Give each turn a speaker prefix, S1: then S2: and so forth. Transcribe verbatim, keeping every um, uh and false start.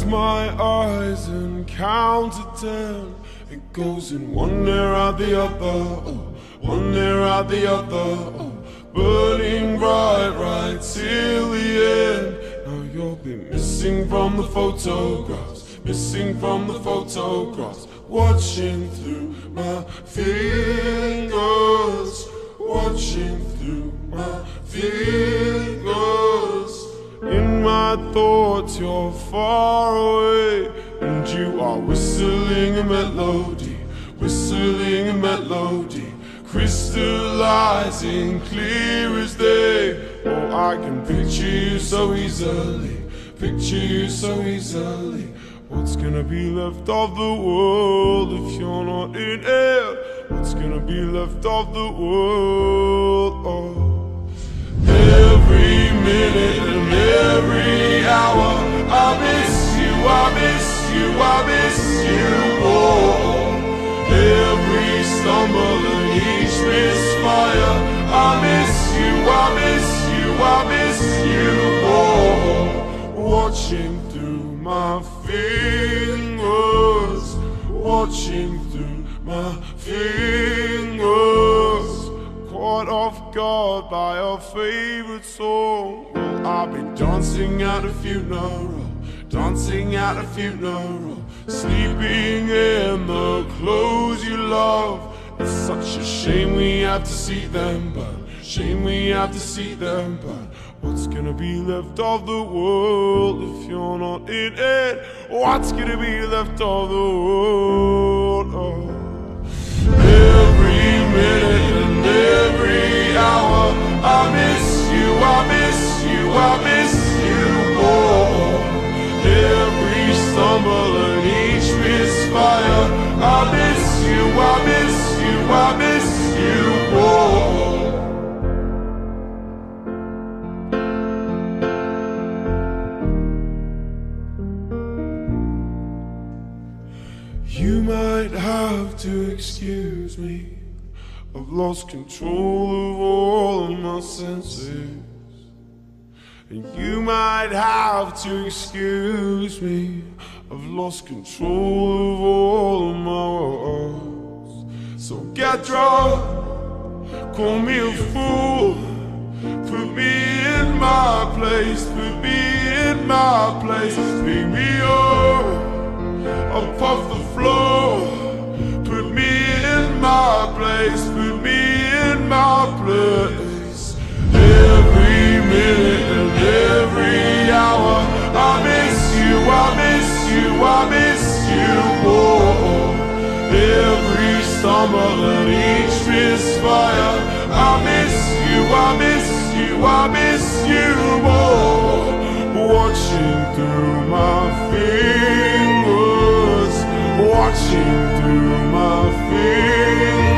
S1: close my eyes and count to ten. It goes in one ear out the other, oh, one ear out the other, oh, burning bright right till the end. Now you'll be missing from the photographs, missing from the photographs, watching through my fingers, watching through my fingers. In my thoughts you're far away, and you are whistling a melody, whistling a melody, crystallizing clear as day. Oh, I can picture you so easily, picture you so easily. What's gonna be left of the world if you're not in it? What's gonna be left of the world? Oh. Every minute and every hour, I miss you, I miss you, I miss you more. Every stumble and each misfire, I miss you, I miss you, I miss you more. Watching through my fingers, watching through my fingers. Caught off guard by our favorite song. Well, I've been dancing at a funeral, dancing at a funeral, sleeping in the clothes you love. It's such a shame we have to see them burn, shame we have to see them burn. What's gonna be left of the world if you're not in it? What's gonna be left of the world? Oh. Every minute and every hour, I miss you, I miss you, I miss you more. Every stumble and each misfire, I miss you, I miss you, I miss you more. You might have to excuse me, I've lost control of all of my senses. And you might have to excuse me, I've lost control of all of my words. So get drunk, call me a fool, put me in my place, put me in my place, pick me up, up off the floor, put me in my place, put me in my place. Every minute and every hour, I miss you, I miss you, I miss you more. Every stumble and each misfire, I miss you, I miss you, I miss you more. Watching through my fingers, watching through my fingers.